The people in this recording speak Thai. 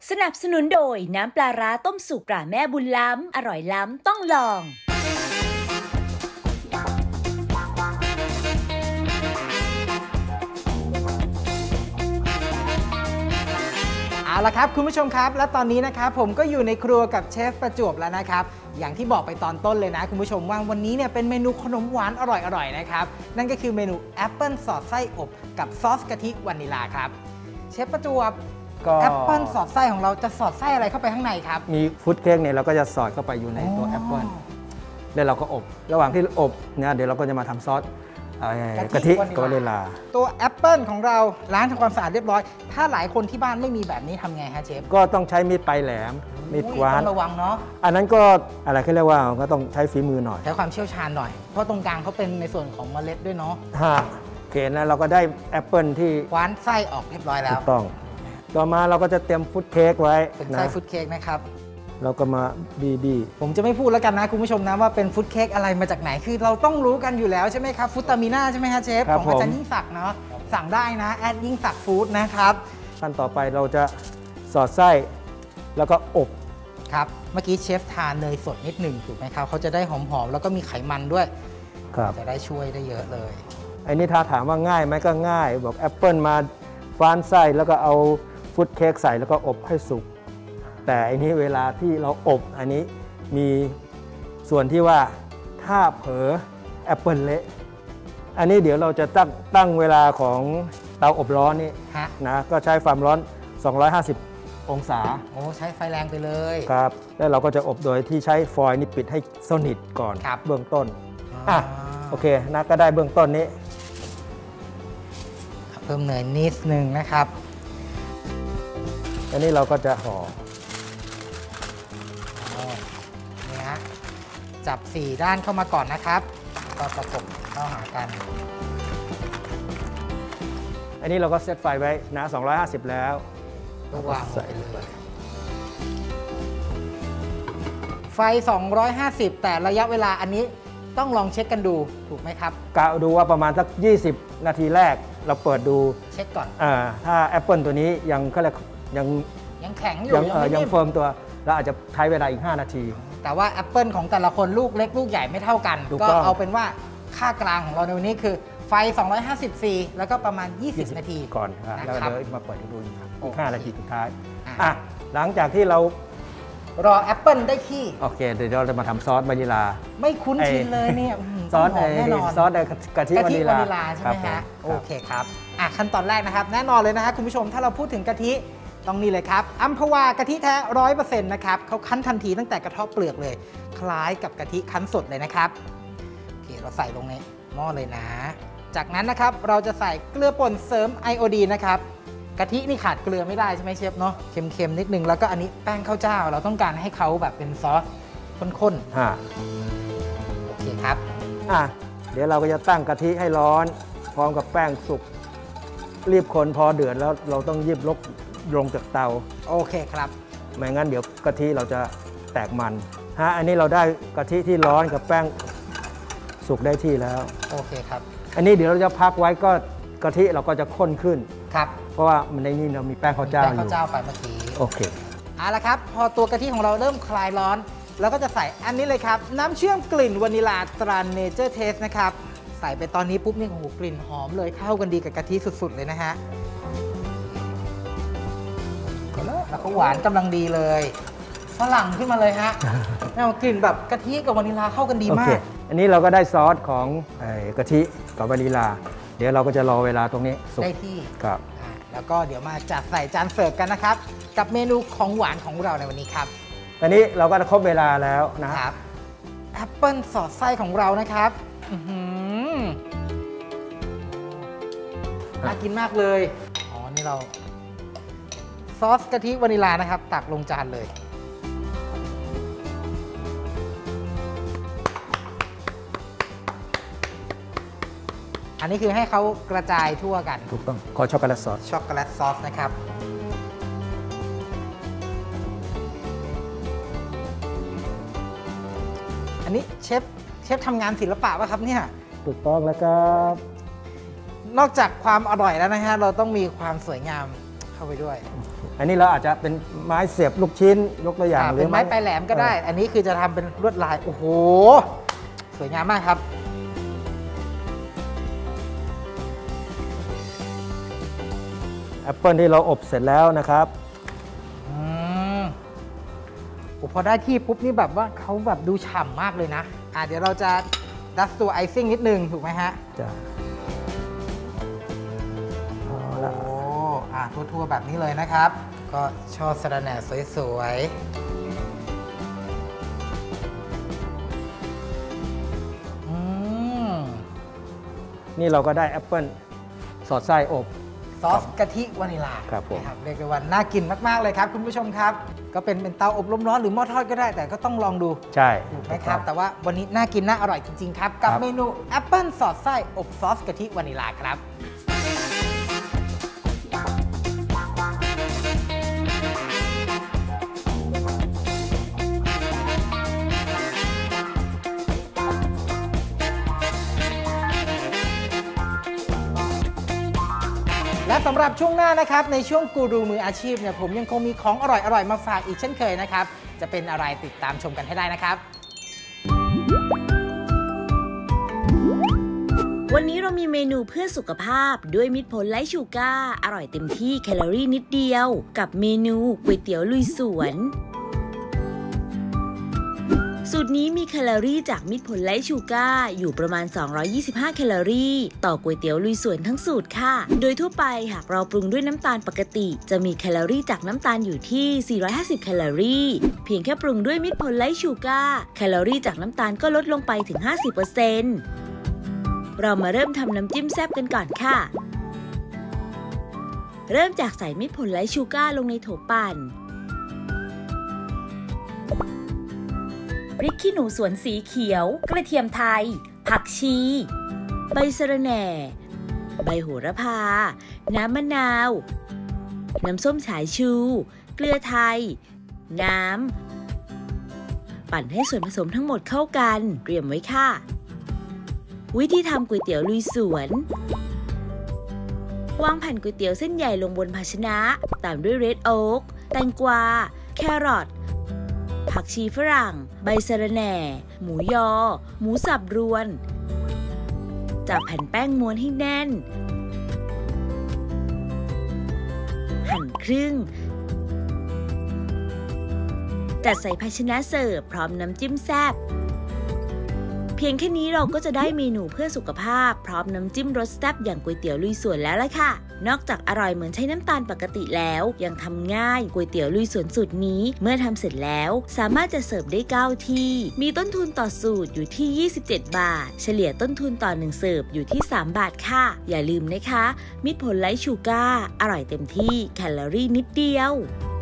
สนับสนุนโดยน้ำปลาร้าต้มสุกตราแม่บุญล้ำอร่อยล้ำต้องลองเอาละครับคุณผู้ชมครับและตอนนี้นะครับผมก็อยู่ในครัวกับเชฟประจวบแล้วนะครับอย่างที่บอกไปตอนต้นเลยนะคุณผู้ชมว่าวันนี้เนี่ยเป็นเมนูขนมหวานอร่อยๆนะครับนั่นก็คือเมนูแอปเปิลสอดไส้อบกับซอสกะทิวานิลาครับเชฟประจวบแอปเปิลสอดไส้ของเราจะสอดไส้อะไรเข้าไปข้างในครับมีฟุตเค้กเนี่ยเราก็จะสอดเข้าไปอยู่ในตัวแอปเปิลแล้วเราก็อบระหว่างที่อบเนี่ยเดี๋ยวเราก็จะมาทำซอสกะทิกับวานิลาตัวแอปเปิลของเราล้างทำความสะอาดเรียบร้อยถ้าหลายคนที่บ้านไม่มีแบบนี้ทำไงฮะเชฟก็ต้องใช้มีดปลายแหลมมีดกวาดต้องระวังเนาะอันนั้นก็อะไรเขาเรียกว่าก็ต้องใช้ฝีมือหน่อยใช้ความเชี่ยวชาญหน่อยเพราะตรงกลางเขาเป็นในส่วนของเมล็ดด้วยเนาะโอเคนะเราก็ได้แอปเปิลที่คว้านไส้ออกเรียบร้อยแล้วถูกต้องต่อมาเราก็จะเตรียมฟุตเค้กไว้เป็นไส้ฟุตเค้กนะครับเราก็มาบีผมจะไม่พูดแล้วกันนะคุณผู้ชมนะว่าเป็นฟุตเค้กอะไรมาจากไหนคือเราต้องรู้กันอยู่แล้วใช่ไหมครับฟุตามิน่าใช่ไหมฮะเชฟของอาจารย์ยิ่งศักดิ์เนาะสั่งได้นะแอดยิ่งศักดิ์ฟู้ดนะครับขั้นต่อไปเราจะสอดไส้แล้วก็อบครับเมื่อกี้เชฟทานเนยสดนิดหนึ่งถูกไหมครับเขาจะได้หอมๆแล้วก็มีไขมันด้วยจะได้ช่วยได้เยอะเลยไอ้นี่ถ้าถามว่าง่ายไหมก็ง่ายบอกแอปเปิลมาฟ้านไส้แล้วก็เอาฟุตเค้กใส่แล้วก็อบให้สุกแต่อันนี้เวลาที่เราอบอันนี้มีส่วนที่ว่าถ้าเผลอแอปเปิลเละอันนี้เดี๋ยวเราจะตั้งเวลาของเตาอบร้อนนี่นะก็ใช้ความร้อน250องศาโอ้ใช้ไฟแรงไปเลยครับแล้วเราก็จะอบโดยที่ใช้ฟอยล์นี่ปิดให้สนิทก่อนเบื้องต้นโอเคนะก็ได้เบื้องต้นนี้เพิ่มเนยนิดนึงนะครับอันนี้เราก็จะห่อนี่ฮะจับ4ด้านเข้ามาก่อนนะครับก็ประกบเข้าหากันอันนี้เราก็เซตไฟไว้นะ250แล้วก็วางใส่เลยไฟ250แต่ระยะเวลาอันนี้ต้องลองเช็คกันดูถูกไหมครับกะดูว่าประมาณสัก20นาทีแรกเราเปิดดูเช็คก่อนถ้าแอปเปิลตัวนี้ยังเขาเรียกยังแข็งอยู่ยังเฟิร์มตัวเราอาจจะใช้เวลาอีก5นาทีแต่ว่าแอปเปิลของแต่ละคนลูกเล็กลูกใหญ่ไม่เท่ากันก็เอาเป็นว่าค่ากลางของเราในวันนี้คือไฟ250 ซีแล้วก็ประมาณ20นาทีก่อนแล้วเดี๋ยวมาเปิดดูอีก5นาทีสุดท้ายหลังจากที่เรารอแอปเปิลได้ที่โอเคเดี๋ยวเราจะมาทำซอสวานิลาไม่คุ้นชินเลยเนี่ยซอสแน่นอนซอสกะทิวานิลาใช่ไหมฮะโอเคครับขั้นตอนแรกนะครับแน่นอนเลยนะฮะคุณผู้ชมถ้าเราพูดถึงกะทิต้องนี่เลยครับอัมพวากะทิแท้ 100% นะครับเขาคั้นทันทีตั้งแต่กระเทาะเปลือกเลยคล้ายกับกะทิคั้นสดเลยนะครับโอเคเราใส่ลงในหม้อเลยนะจากนั้นนะครับเราจะใส่เกลือป่นเสริมไอโอดีนนะครับกะทินี่ขาดเกลือไม่ได้ใช่ไหมเชฟเนาะเค็มๆนิดนึงแล้วก็อันนี้แป้งข้าวเจ้าเราต้องการให้เขาแบบเป็นซอสข้นๆโอเคครับเดี๋ยวเราก็จะตั้งกะทิให้ร้อนพร้อมกับแป้งสุกรีบคนพอเดือดแล้วเราต้องยิบลงจากเตาโอเคครับไม่งั้นเดี๋ยวกะทิเราจะแตกมันอันนี้เราได้กะทิที่ร้อนกับแป้งสุกได้ที่แล้วโอเคครับอันนี้เดี๋ยวเราจะพักไว้ก็กะทิเราก็จะข้นขึ้นครับเพราะว่าในนี้เรามีแป้งข้าวเจ้าอยู่แป้งข้าวเจ้าไปเมื่อกี้โอเคเอาละครับพอตัวกะทิของเราเริ่มคลายร้อนเราก็จะใส่อันนี้เลยครับน้ำเชื่อมกลิ่นวานิลาตราเนเจอร์เทสนะครับใส่ไปตอนนี้ปุ๊บนี่โอ้โหกลิ่นหอมเลยเข้ากันดีกับกะทิสุดๆเลยนะฮะแล้วก็หวานกำลังดีเลยฝรั่งขึ้นมาเลยฮะกลิ่นแบบกะทิกับวานิลาเข้ากันดีมากอันนี้เราก็ได้ซอสของกะทิกับวานิลาเดี๋ยวเราก็จะรอเวลาตรงนี้สุกได้ที่ครับแล้วก็เดี๋ยวมาจัดใส่จานเสิร์ฟกันนะครับกับเมนูของหวานของเราในวันนี้ครับตอนนี้เราก็ครบเวลาแล้วนะครับแอปเปิลสอดไส้ของเรานะครับน่ากินมากเลยนี่เราซอสกะทิวานิลานะครับตักลงจานเลยอันนี้คือให้เขากระจายทั่วกันถูกต้องขอช็อกโกแลตซอสนะครับอันนี้เชฟทำงานศิลปะป่ะครับเนี่ยถูกต้องแล้วครับนอกจากความอร่อยแล้วนะฮะเราต้องมีความสวยงามเข้าไปด้วยอันนี้เราอาจจะเป็นไม้เสียบลูกชิ้นยกตัวอย่างหรือเป็นไม้ปลายแหลมก็ได้อันนี้คือจะทำเป็นลวดลายโอ้โหสวยงามมากครับแอปเปิลที่เราอบเสร็จแล้วนะครับพอได้ที่ปุ๊บนี่แบบว่าเขาแบบดูฉ่ำมากเลยนะเดี๋ยวเราจะดัสตัวไอซิ่งนิดนึงถูกไหมฮะจ้ะทั่วๆแบบนี้เลยนะครับก็ช่อสะระแหน่สวยๆนี่เราก็ได้แอปเปิลสอดไส้อบซอสกะทิวานิลาครับผมเรียกได้ว่าน่ากินมากๆเลยครับคุณผู้ชมครับก็เป็นเตาอบลมร้อนหรือหม้อทอดก็ได้แต่ก็ต้องลองดูใช่ถูกไหมครับแต่ว่าวันนี้น่ากินน่าอร่อยจริงๆครับกับเมนูแอปเปิลสอดไส้อบซอสกะทิวานิลาครับและสำหรับช่วงหน้านะครับในช่วงกูรูมืออาชีพเนี่ยผมยังคงมีของอร่อยๆมาฝากอีกเช่นเคยนะครับจะเป็นอะไรติดตามชมกันให้ได้นะครับวันนี้เรามีเมนูเพื่อสุขภาพด้วยมิตรผลไร้ชูการ์อร่อยเต็มที่แคลอรี่นิดเดียวกับเมนูก๋วยเตี๋ยวลุยสวนสูตรนี้มีแคลอรี่จากมิตรผลไร้ชูการ์อยู่ประมาณ225แคลอรี่ต่อก๋วยเตี๋ยวลุยสวนทั้งสูตรค่ะโดยทั่วไปหากเราปรุงด้วยน้ำตาลปกติจะมีแคลอรี่จากน้ำตาลอยู่ที่450แคลอรี่เพียงแค่ปรุงด้วยมิตรผลไร้ชูการ์แคลอรี่จากน้ำตาลก็ลดลงไปถึง 50% เรามาเริ่มทำน้ำจิ้มแซ่บกันก่อนค่ะเริ่มจากใส่มิตรผลไร้ชูการ์ลงในโถปั่นพริกขี้หนูสวนสีเขียวกระเทียมไทยผักชีใบสะระแหน่ใบโหระพาน้ำมะนาวน้ำส้มสายชูเกลือไทยน้ำปั่นให้ส่วนผสมทั้งหมดเข้ากันเตรียมไว้ค่ะวิธีทำก๋วยเตี๋ยวลุยสวนวางแผ่นก๋วยเตี๋ยวเส้นใหญ่ลงบนภาชนะตามด้วยเรดโอ๊กแตงกวาแครอทผักชีฝรั่งใบสะระแหน่หมูยอหมูสับรวนจับแผ่นแป้งม้วนให้แน่นหั่นครึ่งจัดใส่ภาชนะเสิร์ฟพร้อมน้ำจิ้มแซ่บเพียงแค่นี้เราก็จะได้เมนูเพื่อสุขภาพพร้อมน้ำจิ้มรสแซ่บอย่างก๋วยเตี๋ยวลุยสวนแล้วล่ะค่ะนอกจากอร่อยเหมือนใช้น้ำตาลปกติแล้วยังทำง่ายก๋วยเตี๋ยวลุยสวนสูตรนี้เมื่อทำเสร็จแล้วสามารถจะเสิร์ฟได้9ที่มีต้นทุนต่อสูตรอยู่ที่27บาทเฉลี่ยต้นทุนต่อ1เสิร์ฟอยู่ที่3บาทค่ะอย่าลืมนะคะมิตรผลไร้ชูการ์อร่อยเต็มที่แคลอรี่นิดเดียว